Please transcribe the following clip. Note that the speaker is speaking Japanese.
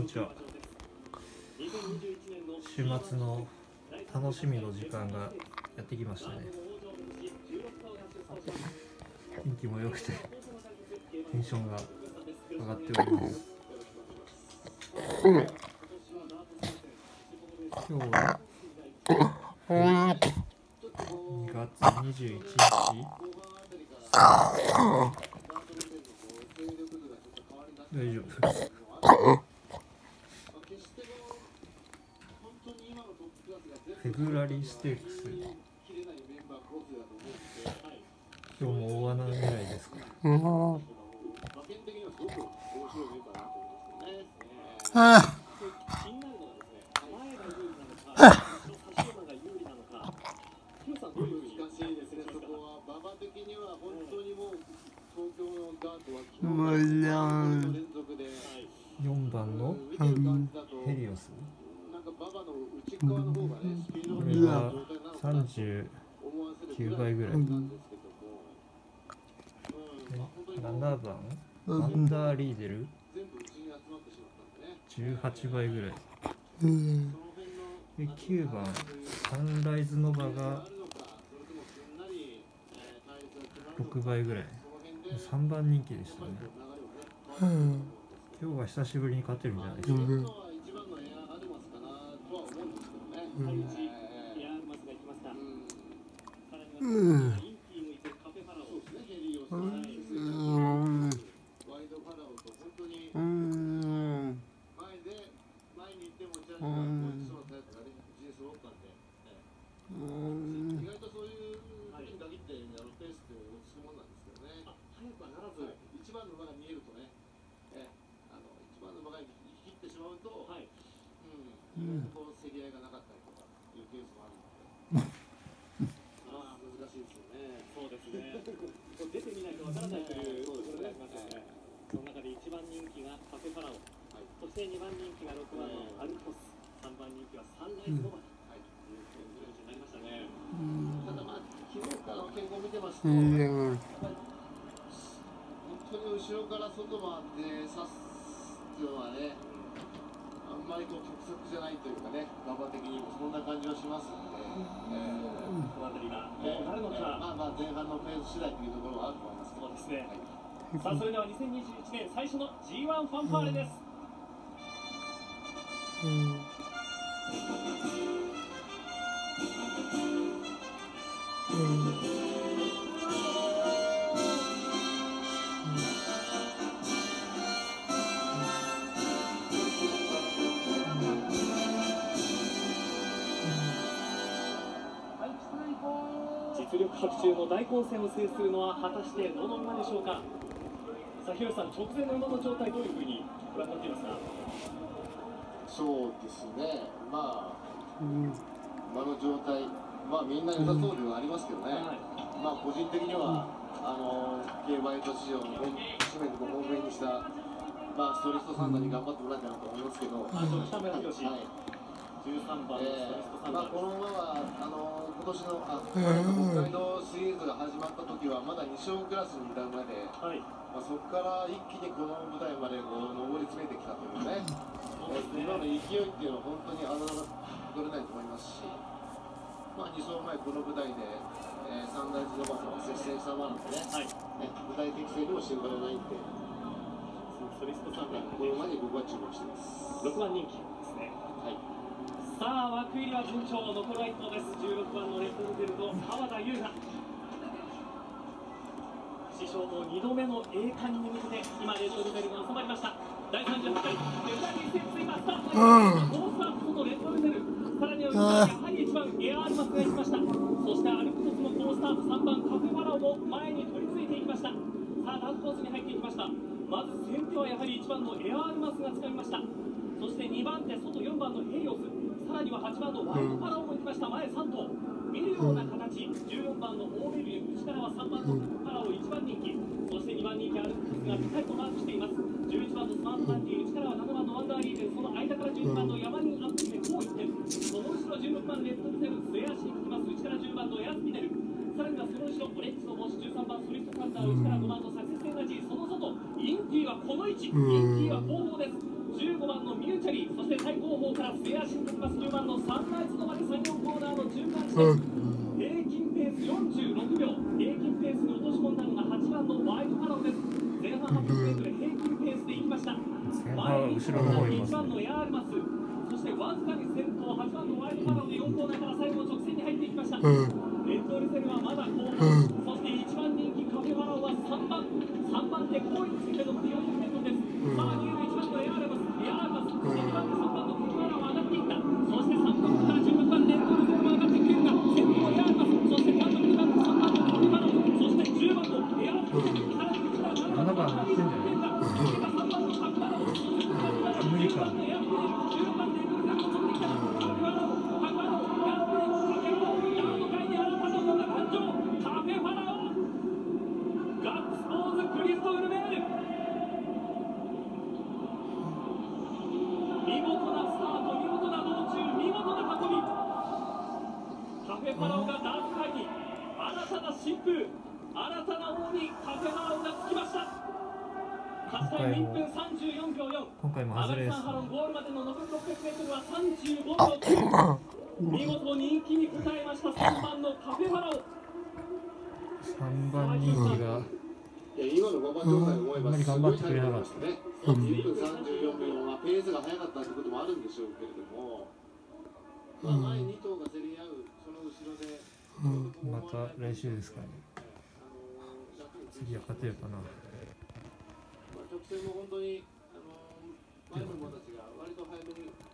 こんにちは。週末の楽しみの時間がやってきましたね。天気も良くてテンションが上がっております。今日は2月21日大丈夫フェブラリーステークス、今日も大穴狙いですか。4番のヘリオス、これは39倍ぐらい。7番アンダーリーデル18倍ぐらい。で9番サンライズノバが6倍ぐらい。3番人気でしたね。今日は久しぶりに勝てるんじゃないですか。 本当に後ろから外回って刺すっていうのはね、あんまりこう得策じゃないというかね、馬場的にもそんな感じはしますので、この辺りがまあ前半のペース次第というところはあると思いますけど。そうですね。さあそれでは2021年最初の G1 ファンファーレです。実力伯仲の大混戦を制するのは果たしてどの馬でしょうか。さあ、広瀬さん、直前の馬の状態どういうふうにご覧になっていますか。そうですね、まあ、馬の状態、まあみんな良さそうではありますけどね、まあ個人的には、競馬エイト市場の締めて本命にした、まあ、ストリストサンダーに頑張ってもらいたいなと思いますけど、13番のストリストサンダー、この馬は今年の北海道シリーズが始まった時はまだ2勝クラスにいた馬で、まあ、そこから一気にこの舞台までこう上り詰めてきたというね、今の勢いっていうのは本当に侮れないと思いますし、まあ、2勝前この舞台で、サンライズノバと接戦した馬なんでね、舞台適正にもしておかれないんで、ストリストサンダーこの馬に僕は注目しています。6番人気ですね。さあ枠入りは順調、残るは1頭です。16番のレッドルゼルと川田優雅、師匠の2度目の栄冠に向けて今レッドルゼルが収まりました。第38回フェブラリーステークス、今スタートです。オースタープとレッドルゼル、さらにはやはり1番エアールマスが行きました。そしてアルプトスの好スタート3番カフェファラオも前に取り付いていきました。さあダンコースに入っていきました。まず先手はやはり1番のエアールマスが掴みました。そして2番手外4番のヘリオス、さらには8番のワイドパラオも行きました。前3頭見るような形、14番のオーベリュー、内からは3番のパラオ1番人気、そして2番人気アルプスがぴったりとマークしています。11番のスマートダンディ、内からは7番のワンダーリーデル、その間から12番のヤマニンアップでこう1点、その後ろ16番レッドルゼル、末足にかきます。内から10番のエアスピネル、さらにはその後ろオレンジの帽子13番ストリットサンダー、内から5番のサクセス線勝ち、その外インティはこの位置、インティは後方です。15番のミューチャリー、そして最後方からスペア進んできます。10番のサンライズのまで3、4コーナーの中間地点、平均ペース46秒、平均ペースに落とし込んだのが8番のワイルドファローです。前半 800m 平均ペースでいきました。 前半は後ろの方います 1番ね。 のエアールマス、そしてわずかに先頭8番のワイルドファローで4コーナーから最後直線に入っていきました。レッドルセルはまだ後半、そして1番人気カフェファラオは3番手好位につけて残り 400m です。さあ2位の1番のエアールマス、そして2番手3番のカフェファラオは上がっていった。そして3番から16番レッドルセルも上がってきているが、先頭エアールマス、そして単独2番の3番のカフェファラオ、そして10番のエアールマス、さらに1番7番のカフェファラオ、 アメリカ。 カフェファラオがダーク界に新たな新風、新たな王にカフェファラオがつきました。勝ちタイム1分34秒4。 今回も外れですね。 ハロンゴールまでの残り 600m は35秒。見事人気に応えました3番のカフェファラオ。 3番人気が今の5番状態を思えばあんまり頑張ってくれなかった。 ね。1分34秒はペースが速かったということもあるんでしょうけれども、前2頭が競り合うその後ろで、 また来週ですかね。次は勝てるかな。 直線も本当に前の馬たちが割と早めに